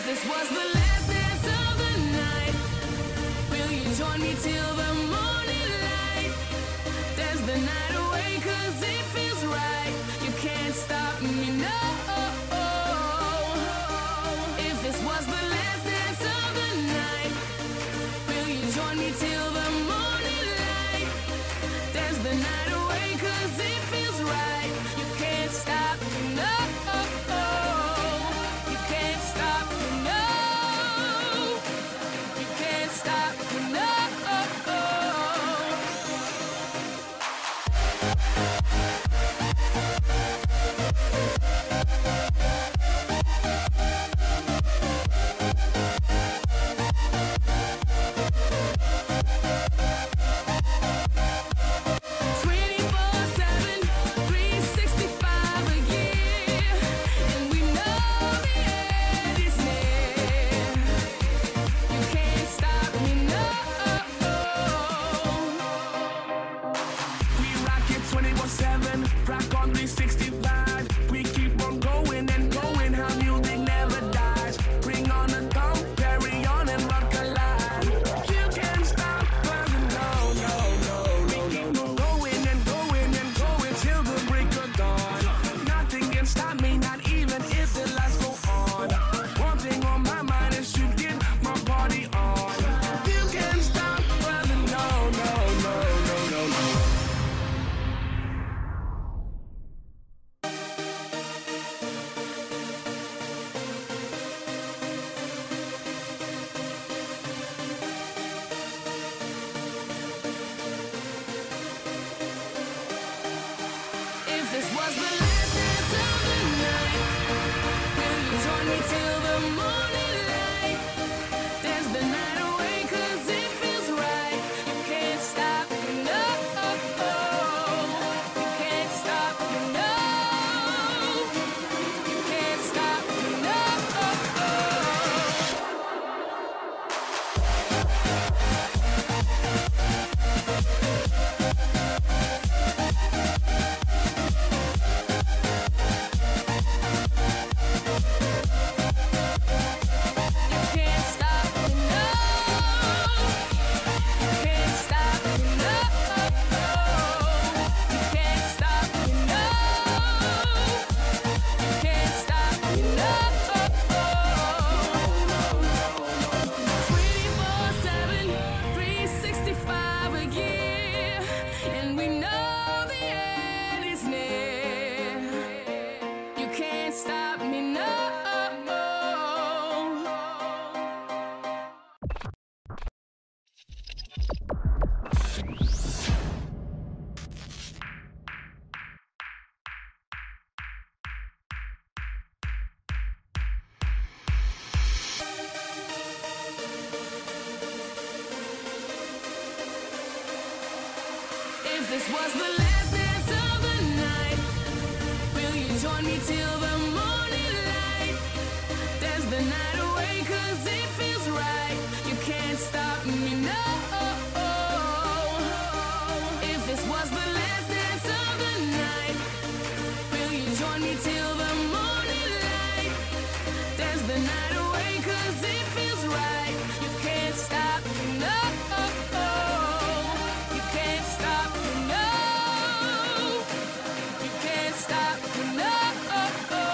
this was the last dance of the night, will you join me till the morning light? Dance the night away 'cause it feels right. You can't stop me, no. If this was the last dance of the night, will you join me till the morning light? Dance the night away 'cause it feels right. You can't stop me, no. You can't stop me, no. You can't stop me, no. This was the last dance of the night, will you join me till the morning light? Dance the night away 'cause it feels right. You can't stop me, no. You can't stop me, no. You can't stop me, no. If this was the last dance of the night, will you join me till the morning light? Dance the night away 'cause it feels right. You can't stop me, no. If this was the last dance of the night, will you join me till the morning light? Dance the night away 'cause it feels right. You can't stop me, no. You can't stop me, no. You can't stop me, no.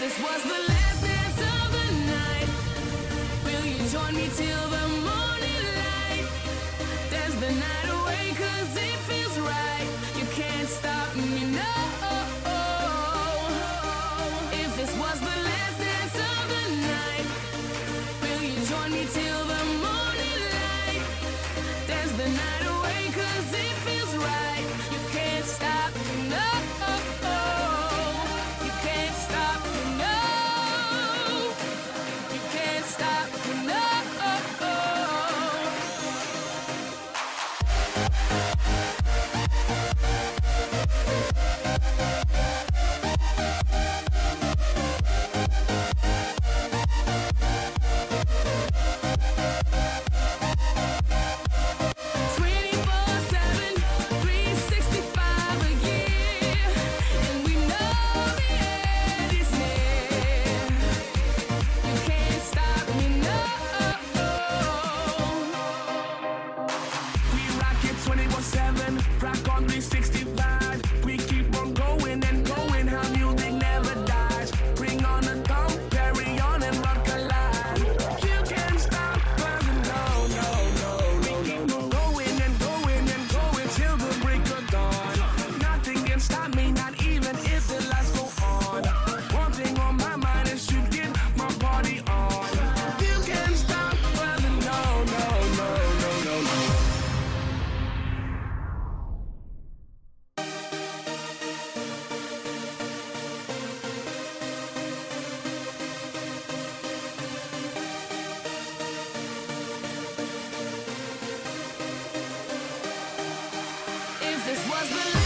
this was the last dance of the night, will you join me till the morning light? Dance the night away 'cause it feels right. You can't stop me, no. If this was the last dance of the night, will you join me till the morning light? Dance the night away 'cause it feels right. You can't stop me, no. You can't stop me, no. You can't stop me, no. Rock on 365. We keep on going and going. How music never dies. Bring on the dawn, carry on and rock alive. You can't stop us, no, no, no. We keep on going and going and going till the break of dawn. Nothing can stop me, not even if the lights go on. One thing on my mind is to get my party on. You can't stop us, no, no, no, no, no, no. This was the